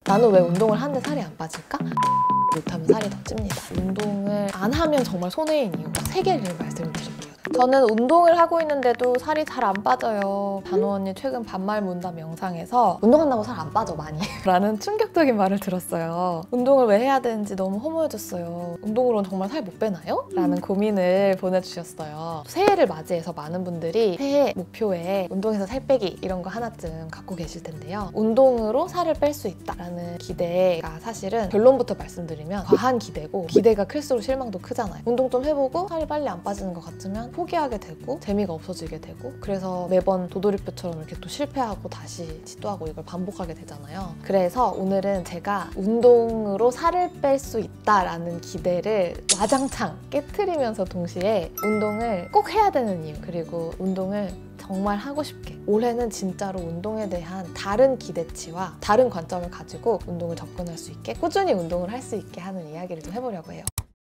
나는 왜 운동을 하는데 살이 안 빠질까? 못하면 살이 더 찝니다. 운동을 안 하면 정말 손해인 이유 딱 3개를 말씀드릴게요. 저는 운동을 하고 있는데도 살이 잘 안 빠져요. 단호 언니 최근 반말 문담 영상에서 운동한다고 살 안 빠져 많이 라는 충격적인 말을 들었어요. 운동을 왜 해야 되는지 너무 허무해졌어요. 운동으로는 정말 살 못 빼나요? 라는 고민을 보내주셨어요. 새해를 맞이해서 많은 분들이 새해 목표에 운동에서 살 빼기 이런 거 하나쯤 갖고 계실 텐데요. 운동으로 살을 뺄 수 있다라는 기대가 사실은 결론부터 말씀드리면 과한 기대고, 기대가 클수록 실망도 크잖아요. 운동 좀 해보고 살이 빨리 안 빠지는 것 같으면 포기하게 되고 재미가 없어지게 되고, 그래서 매번 도돌이표처럼 이렇게 또 실패하고 다시 시도하고 이걸 반복하게 되잖아요. 그래서 오늘은 제가 운동으로 살을 뺄 수 있다라는 기대를 와장창 깨트리면서 동시에 운동을 꼭 해야 되는 이유, 그리고 운동을 정말 하고 싶게, 올해는 진짜로 운동에 대한 다른 기대치와 다른 관점을 가지고 운동을 접근할 수 있게, 꾸준히 운동을 할 수 있게 하는 이야기를 좀 해보려고 해요.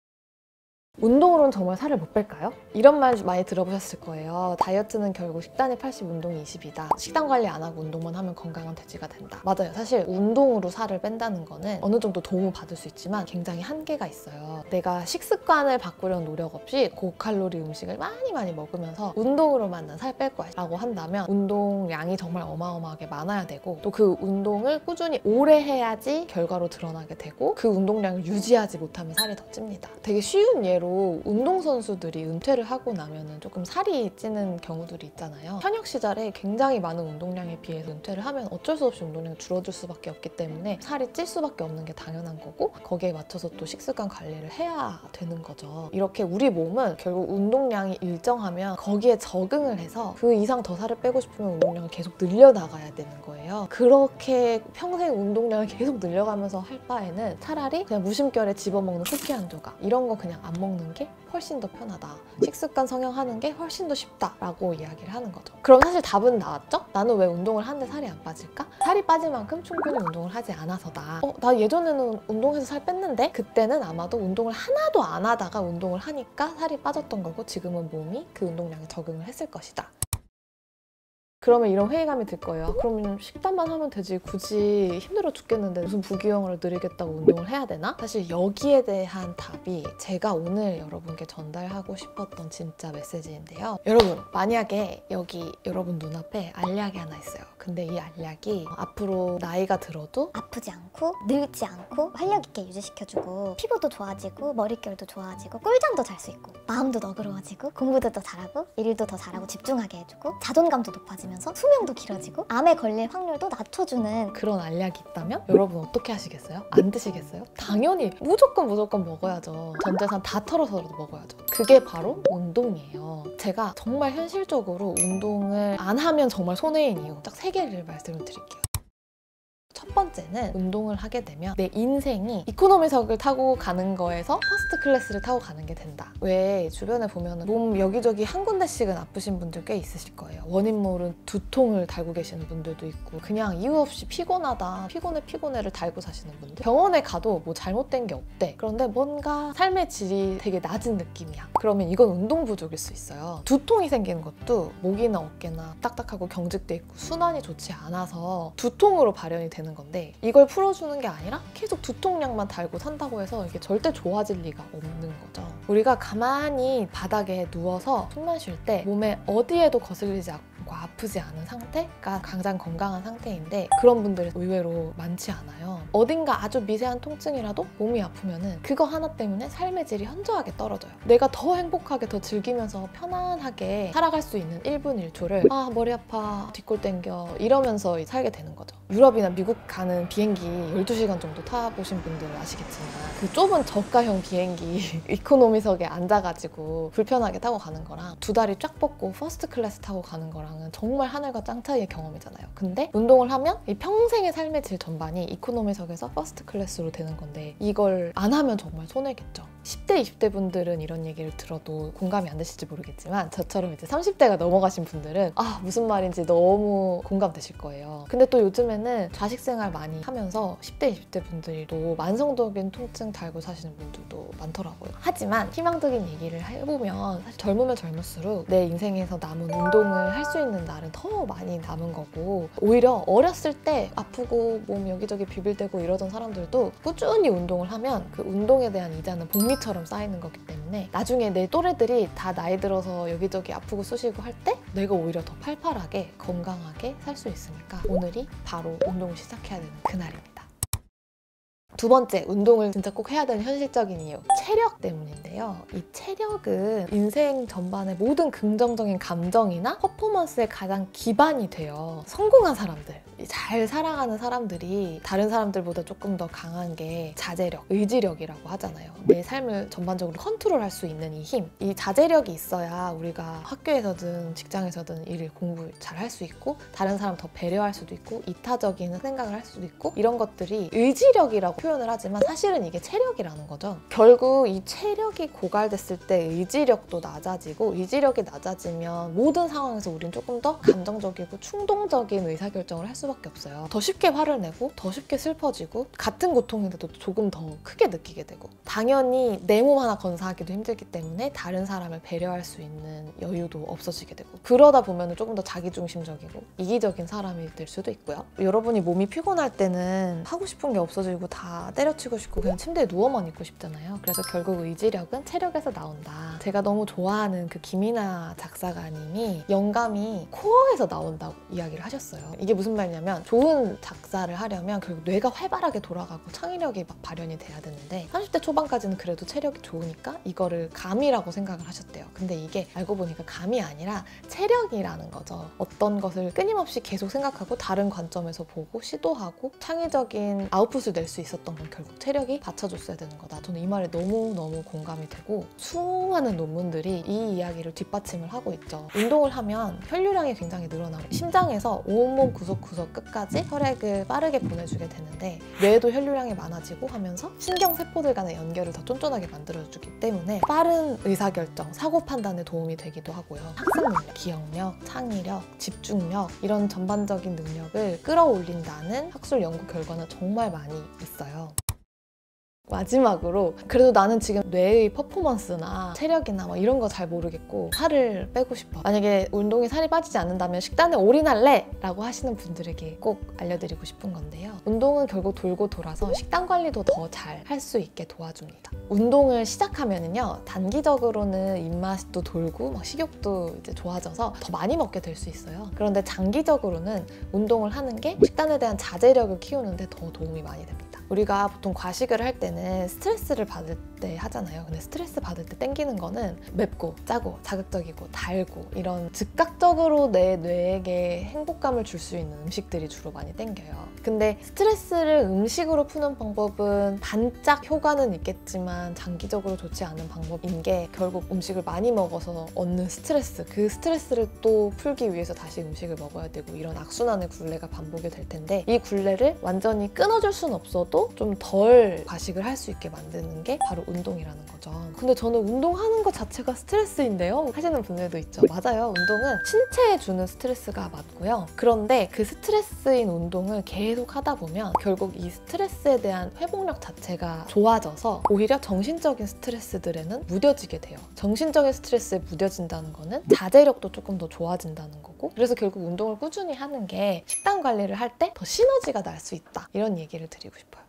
운동으로는 정말 살을 못 뺄까요? 이런 말 많이 들어보셨을 거예요. 다이어트는 결국 식단이 80, 운동이 20이다. 식단 관리 안 하고 운동만 하면 건강한 돼지가 된다. 맞아요. 사실 운동으로 살을 뺀다는 거는 어느 정도 도움을 받을 수 있지만 굉장히 한계가 있어요. 내가 식습관을 바꾸려는 노력 없이 고칼로리 음식을 많이 먹으면서 운동으로만 난 살 뺄 거야 라고 한다면 운동량이 정말 어마어마하게 많아야 되고, 또 그 운동을 꾸준히 오래 해야지 결과로 드러나게 되고, 그 운동량을 유지하지 못하면 살이 더 찝니다. 되게 쉬운 예로 운동선수들이 은퇴를 하고 나면은 조금 살이 찌는 경우들이 있잖아요. 현역 시절에 굉장히 많은 운동량에 비해서 은퇴를 하면 어쩔 수 없이 운동량이 줄어들 수밖에 없기 때문에 살이 찔 수밖에 없는 게 당연한 거고, 거기에 맞춰서 또 식습관 관리를 해야 되는 거죠. 이렇게 우리 몸은 결국 운동량이 일정하면 거기에 적응을 해서 그 이상 더 살을 빼고 싶으면 운동량을 계속 늘려나가야 되는 거예요. 그렇게 평생 운동량을 계속 늘려가면서 할 바에는 차라리 그냥 무심결에 집어먹는 쿠키 한 조각 이런 거 그냥 안 먹는 게 훨씬 더 편하다. 식습관 성형하는 게 훨씬 더 쉽다라고 이야기를 하는 거죠. 그럼 사실 답은 나왔죠? 나는 왜 운동을 하는데 살이 안 빠질까? 살이 빠질 만큼 충분히 운동을 하지 않아서다. 나 예전에는 운동해서 살 뺐는데? 그때는 아마도 운동을 하나도 안 하다가 운동을 하니까 살이 빠졌던 거고, 지금은 몸이 그 운동량에 적응을 했을 것이다. 그러면 이런 회의감이 들 거예요. 그러면 식단만 하면 되지, 굳이 힘들어 죽겠는데 무슨 부귀영화를 누리겠다고 운동을 해야 되나? 사실 여기에 대한 답이 제가 오늘 여러분께 전달하고 싶었던 진짜 메시지인데요. 여러분, 만약에 여기 여러분 눈앞에 알약이 하나 있어요. 근데 이 알약이 앞으로 나이가 들어도 아프지 않고 늙지 않고 활력 있게 유지시켜주고, 피부도 좋아지고 머릿결도 좋아지고 꿀잠도 잘 수 있고 마음도 너그러워지고 공부도 더 잘하고 일도 더 잘하고 집중하게 해주고 자존감도 높아지면서 수명도 길어지고 암에 걸릴 확률도 낮춰주는 그런 알약이 있다면 여러분 어떻게 하시겠어요? 안 드시겠어요? 당연히 무조건 먹어야죠. 전 재산 다 털어서라도 먹어야죠. 그게 바로 운동이에요. 제가 정말 현실적으로 운동을 안 하면 정말 손해인 이유 딱 3개를 말씀을 드릴게요. 첫 번째는, 운동을 하게 되면 내 인생이 이코노미석을 타고 가는 거에서 퍼스트 클래스를 타고 가는 게 된다. 왜 주변에 보면 몸 여기저기 한 군데씩은 아프신 분들 꽤 있으실 거예요. 원인 모른 두통을 달고 계시는 분들도 있고, 그냥 이유 없이 피곤하다, 피곤해를 달고 사시는 분들. 병원에 가도 뭐 잘못된 게 없대. 그런데 뭔가 삶의 질이 되게 낮은 느낌이야. 그러면 이건 운동 부족일 수 있어요. 두통이 생기는 것도 목이나 어깨나 딱딱하고 경직돼 있고 순환이 좋지 않아서 두통으로 발현이 되는 건데, 이걸 풀어주는 게 아니라 계속 두통약만 달고 산다고 해서 이게 절대 좋아질 리가 없는 거죠. 우리가 가만히 바닥에 누워서 숨만 쉴 때 몸에 어디에도 거슬리지 않고 아프지 않은 상태가 가장 건강한 상태인데, 그런 분들이 의외로 많지 않아요. 어딘가 아주 미세한 통증이라도 몸이 아프면은 그거 하나 때문에 삶의 질이 현저하게 떨어져요. 내가 더 행복하게, 더 즐기면서 편안하게 살아갈 수 있는 1분 1초를 머리 아파, 뒷골 땡겨 이러면서 살게 되는 거죠. 유럽이나 미국 가는 비행기 12시간 정도 타보신 분들은 아시겠지만, 그 좁은 저가형 비행기 이코노미석에 앉아가지고 불편하게 타고 가는 거랑 두 다리 쫙 뻗고 퍼스트 클래스 타고 가는 거랑은 정말 하늘과 땅 차이의 경험이잖아요. 근데 운동을 하면 이 평생의 삶의 질 전반이 이코노미석에서 퍼스트 클래스로 되는 건데, 이걸 안 하면 정말 손해겠죠. 10대, 20대 분들은 이런 얘기를 들어도 공감이 안 되실지 모르겠지만, 저처럼 이제 30대가 넘어가신 분들은 무슨 말인지 너무 공감되실 거예요. 근데 또 요즘에는 좌식생활 많이 하면서 10대, 20대 분들도 만성적인 통증 달고 사시는 분들도 많더라고요. 하지만 희망적인 얘기를 해보면, 사실 젊으면 젊을수록 내 인생에서 남은 운동을 할 수 있는 날은 더 많이 남은 거고, 오히려 어렸을 때 아프고 몸 여기저기 비빌대고 이러던 사람들도 꾸준히 운동을 하면 그 운동에 대한 이자는 복리처럼 쌓이는 거기 때문에 나중에 내 또래들이 다 나이 들어서 여기저기 아프고 쑤시고 할 때 내가 오히려 더 팔팔하게 건강하게 살 수 있으니까 오늘이 바로 운동을 시작해야 되는 그날입니다. 두 번째, 운동을 진짜 꼭 해야 되는 현실적인 이유, 체력 때문인데요. 이 체력은 인생 전반의 모든 긍정적인 감정이나 퍼포먼스의 가장 기반이 돼요. 성공한 사람들, 잘 살아가는 사람들이 다른 사람들보다 조금 더 강한 게 자제력, 의지력이라고 하잖아요. 내 삶을 전반적으로 컨트롤할 수 있는 이 힘, 이 자제력이 있어야 우리가 학교에서든 직장에서든 일을 공부 잘 할 수 있고 다른 사람 더 배려할 수도 있고 이타적인 생각을 할 수도 있고, 이런 것들이 의지력이라고 표현을 하지만 사실은 이게 체력이라는 거죠. 결국 이 체력이 고갈됐을 때 의지력도 낮아지고, 의지력이 낮아지면 모든 상황에서 우린 조금 더 감정적이고 충동적인 의사결정을 할 수밖에 없어요. 더 쉽게 화를 내고 더 쉽게 슬퍼지고 같은 고통인데도 조금 더 크게 느끼게 되고, 당연히 내 몸 하나 건사하기도 힘들기 때문에 다른 사람을 배려할 수 있는 여유도 없어지게 되고, 그러다 보면 조금 더 자기중심적이고 이기적인 사람이 될 수도 있고요. 여러분이 몸이 피곤할 때는 하고 싶은 게 없어지고 다 때려치고 싶고 그냥 침대에 누워만 있고 싶잖아요. 그래서 결국 의지력은 체력에서 나온다. 제가 너무 좋아하는 그 김이나 작사가님이 영감이 코어에서 나온다고 이야기를 하셨어요. 이게 무슨 말이냐면, 좋은 작사를 하려면 결국 뇌가 활발하게 돌아가고 창의력이 막 발현이 돼야 되는데 30대 초반까지는 그래도 체력이 좋으니까 이거를 감이라고 생각을 하셨대요. 근데 이게 알고 보니까 감이 아니라 체력이라는 거죠. 어떤 것을 끊임없이 계속 생각하고 다른 관점에서 보고 시도하고 창의적인 아웃풋을 낼 수 있었던 건 결국 체력이 받쳐줬어야 되는 거다. 저는 이 말에 너무너무 공감이 되고, 수많은 논문들이 이 이야기를 뒷받침을 하고 있죠. 운동을 하면 혈류량이 굉장히 늘어나고 심장에서 온몸 구석구석 끝까지 혈액을 빠르게 보내주게 되는데 뇌도 혈류량이 많아지고 하면서 신경세포들 간의 연결을 더 쫀쫀하게 만들어주기 때문에 빠른 의사결정, 사고 판단에 도움이 되기도 하고요. 학습 능력, 기억력, 창의력, 집중력, 이런 전반적인 능력을 끌어올린다는 학술 연구 결과는 정말 많이 있어요. 마지막으로, 그래도 나는 지금 뇌의 퍼포먼스나 체력이나 뭐 이런 거 잘 모르겠고 살을 빼고 싶어, 만약에 운동이 살이 빠지지 않는다면 식단에 올인할래! 라고 하시는 분들에게 꼭 알려드리고 싶은 건데요. 운동은 결국 돌고 돌아서 식단 관리도 더 잘 할 수 있게 도와줍니다. 운동을 시작하면은요, 단기적으로는 입맛도 돌고 막 식욕도 이제 좋아져서 더 많이 먹게 될 수 있어요. 그런데 장기적으로는 운동을 하는 게 식단에 대한 자제력을 키우는데 더 도움이 많이 됩니다. 우리가 보통 과식을 할 때는 스트레스를 받을 때 하잖아요. 근데 스트레스 받을 때 땡기는 거는 맵고 짜고 자극적이고 달고 이런 즉각적으로 내 뇌에게 행복감을 줄 수 있는 음식들이 주로 많이 땡겨요. 근데 스트레스를 음식으로 푸는 방법은 반짝 효과는 있겠지만 장기적으로 좋지 않은 방법인 게, 결국 음식을 많이 먹어서 얻는 스트레스, 그 스트레스를 또 풀기 위해서 다시 음식을 먹어야 되고, 이런 악순환의 굴레가 반복이 될 텐데, 이 굴레를 완전히 끊어줄 순 없어도 좀 덜 과식을 할 수 있게 만드는 게 바로 운동이라는 거죠. 근데 저는 운동하는 것 자체가 스트레스인데요? 하시는 분들도 있죠. 맞아요. 운동은 신체에 주는 스트레스가 맞고요. 그런데 그 스트레스인 운동을 계속 하다 보면 결국 이 스트레스에 대한 회복력 자체가 좋아져서 오히려 정신적인 스트레스들에는 무뎌지게 돼요. 정신적인 스트레스에 무뎌진다는 거는 자제력도 조금 더 좋아진다는 거고, 그래서 결국 운동을 꾸준히 하는 게 식단 관리를 할 때 더 시너지가 날 수 있다, 이런 얘기를 드리고 싶어요.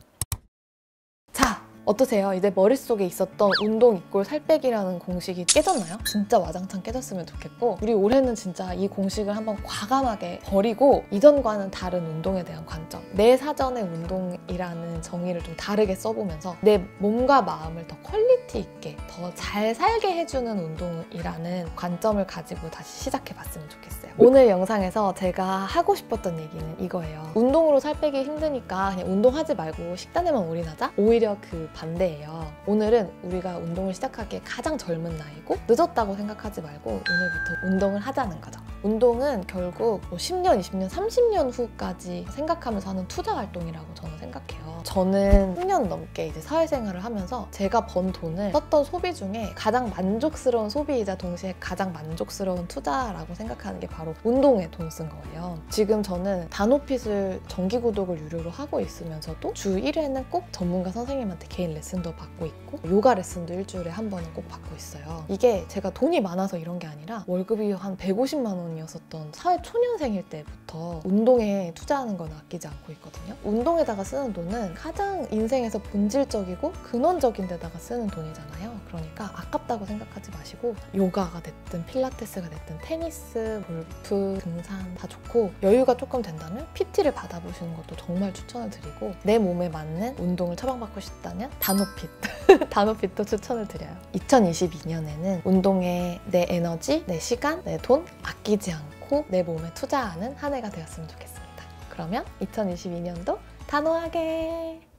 자, 어떠세요? 이제 머릿속에 있었던 운동 이꼴 살 빼기라는 공식이 깨졌나요? 진짜 와장창 깨졌으면 좋겠고, 우리 올해는 진짜 이 공식을 한번 과감하게 버리고 이전과는 다른 운동에 대한 관점, 내 사전의 운동이라는 정의를 좀 다르게 써보면서 내 몸과 마음을 더 퀄리티 있게 더 잘 살게 해주는 운동이라는 관점을 가지고 다시 시작해봤으면 좋겠어요. 오늘 영상에서 제가 하고 싶었던 얘기는 이거예요. 운동으로 살 빼기 힘드니까 그냥 운동하지 말고 식단에만 올인하자? 오히려 그 반대예요. 오늘은 우리가 운동을 시작하기에 가장 젊은 나이고 늦었다고 생각하지 말고 오늘부터 운동을 하자는 거죠. 운동은 결국 10년, 20년, 30년 후까지 생각하면서 하는 투자 활동이라고 저는 생각해요. 저는 10년 넘게 이제 사회생활을 하면서 제가 번 돈을 썼던 소비 중에 가장 만족스러운 소비이자 동시에 가장 만족스러운 투자라고 생각하는 게 바로 운동에 돈 쓴 거예요. 지금 저는 단오핏을 정기구독을 유료로 하고 있으면서도 주 1회는 꼭 전문가 선생님한테 개인 개인 레슨도 받고 있고 요가 레슨도 일주일에 한 번은 꼭 받고 있어요. 이게 제가 돈이 많아서 이런 게 아니라 월급이 한 150만 원이었었던 사회 초년생일 때부터 운동에 투자하는 건 아끼지 않고 있거든요. 운동에다가 쓰는 돈은 가장 인생에서 본질적이고 근원적인 데다가 쓰는 돈이잖아요. 그러니까 아깝다고 생각하지 마시고 요가가 됐든 필라테스가 됐든 테니스, 골프, 등산 다 좋고 여유가 조금 된다면 PT를 받아보시는 것도 정말 추천을 드리고 내 몸에 맞는 운동을 처방받고 싶다면 다노핏 다노핏도 추천을 드려요. 2022년에는 운동에 내 에너지, 내 시간, 내 돈 아끼지 않고 내 몸에 투자하는 한 해가 되었으면 좋겠습니다. 그러면 2022년도 단호하게